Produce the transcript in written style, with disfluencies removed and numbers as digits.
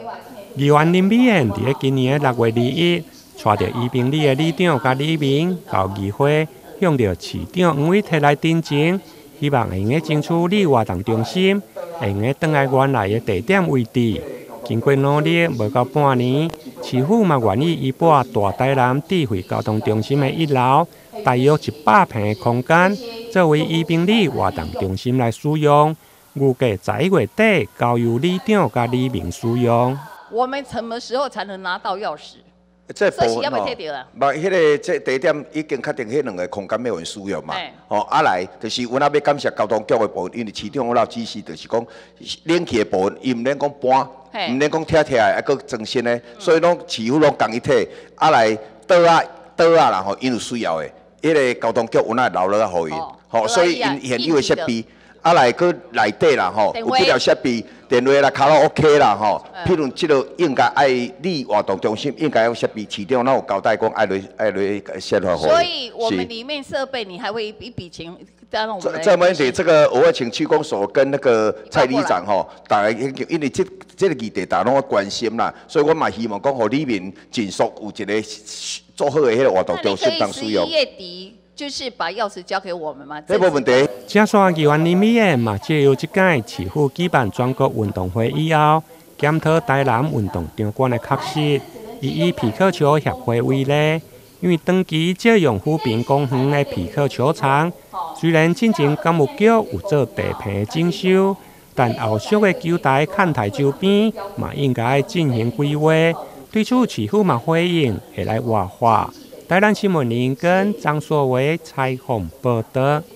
议员林美燕伫今年6月21日，带着宜宾里的里长甲里民到议会，向着市长黄伟哲来申请，希望会用争取里活动中心，会用转来原来的地点位置。经过努力，无到半年，市府嘛愿意移拨大台南智慧交通中心的1楼，大约100平的空间，作为宜宾里活动中心来使用。预计11月底交由里长甲里民使用。 我们什么时候才能拿到钥匙？ 这部要不要退掉啊？ 无，迄个这地点已经确定，迄2个空间要有人使用嘛。来，就是阮也要感谢交通局的部分，因为市长有指示，就是讲冷气的部分，伊毋免讲搬，毋免讲拆的，还佫装新的，所以拢市府拢共一体。来倒啦吼，因有需要的，迄个交通局有哪留落互因，所以因现有的设备。来佫内底啦吼，有即条设备，电话啦、卡拉 OK 啦吼。譬如即个应该爱里活动中心应该有设备，市长咱有交代讲爱来先发。 所以我们里面设备你还会一笔钱让我们。 这问题，这个我会请区公所跟那个蔡里长吼，大家因为这个议题大家拢关心啦，所以我嘛希望讲，互里面尽速有一个做好的迄个活动中心当使用。 11月底。就是把钥匙交给我们嘛， 这无问题。 正线议员林美燕嘛，借由即届市府举办全国运动会以后，检讨台南运动场馆的确实，以皮克球协会为例，因为长期借用富滨公园的皮克球场，虽然进前干务局有做地坪的征收，但后续的球台、看台周边嘛应该进行规划。对此，市府嘛回应会来活化。台南新闻林跟张硕伟采访报道。